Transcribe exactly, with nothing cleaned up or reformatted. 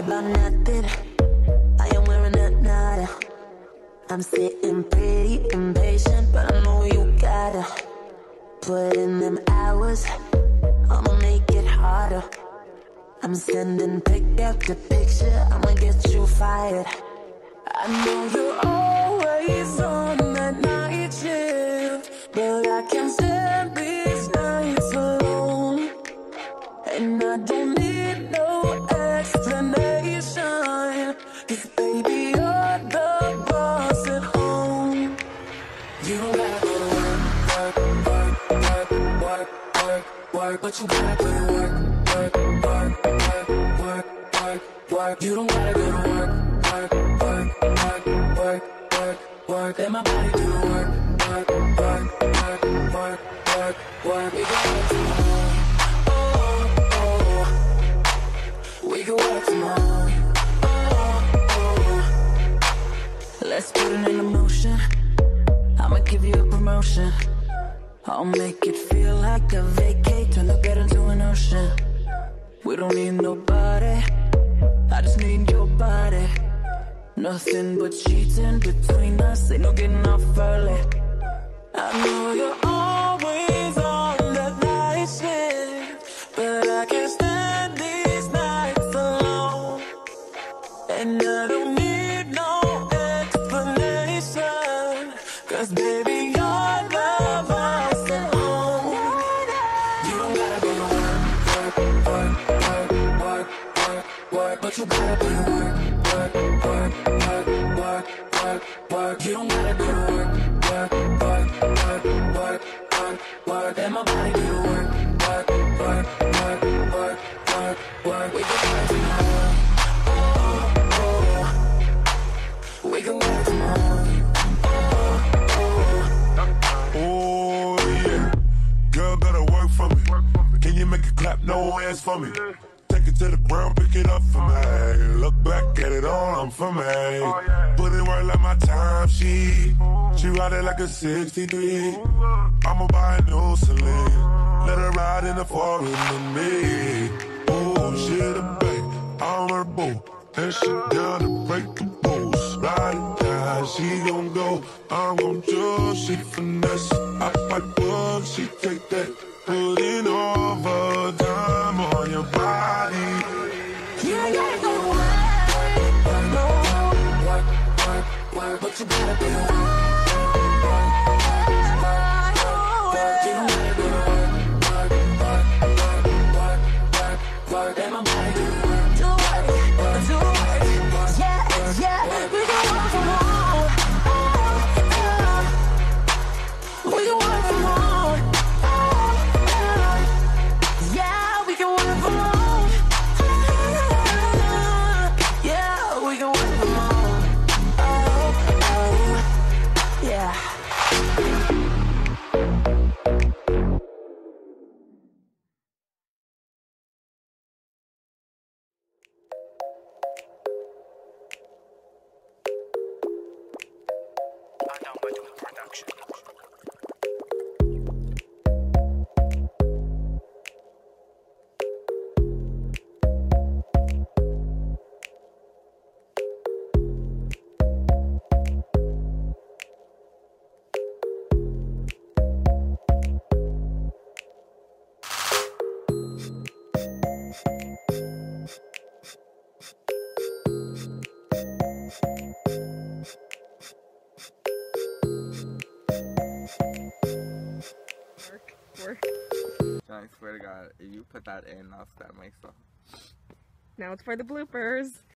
about nothing. I am wearing a nada. I'm sitting pretty impatient, but I know you gotta put in them hours. I'ma make it harder. I'm sending pick after picture, I'ma get you fired. I know you're always on that night shift, but I can't stand these nights alone. And I don't need no explanation, 'cause baby, you're the boss at home. You don't gotta go to work, work, work, work, work, work, work, but you gotta put in work, work, work, work, work, work, work. You don't gotta go to work, work, work, work, work, work, work. Let my body do the work, work, work, work, work, work, work. We can work tomorrow, oh, oh. We can work tomorrow, oh, oh. Let's put it in motion. I'ma give you a promotion. I'll make it feel like a vacate, turn the bed into an ocean. We don't need nobody, I just need your body. Nothing but cheating between us, ain't no getting off early. I know you're always on that night shift, but I can't stand these nights alone. And I don't need no explanation, 'cause baby, you're the boss at home. You don't gotta go to work, work, work, work, work, work, work, but you gotta put in work, work, work, work, work, work, work. You don't gotta go to work, work, work, work, work, work, work. Let my body do the work, work, work, work, work, work, work. We can work tomorrow, oh, oh. We can work tomorrow, oh, oh. Oh yeah, girl gotta work for me. Can you make it clap, no hands for me? Take it to the ground, pick it up for me. Look back at it all, I'm for me. Put it work like my time sheet. She ride it like a sixty-three. I'ma buy a new Celine. Let her ride in the foreign with me. Oh, she the babe, I'm her boo. And she down to break the rules. Ride it down, she gon' go. I'm gon' do, she finesse. I fight bugs, she take that. Putting overtime on your body. You ain't gotta go to work, no. Work, work, work, but you gotta be work. You don't gotta go to work, work, work, work, work, work, work. Let my body do the work. Do work, do work, yeah, yeah. We can work from home, we can work from home, yeah, we can work from home, yeah, we can work from home, oh, oh, yeah. Work. I swear to God, if you put that in, I'll stab myself. Now it's for the bloopers.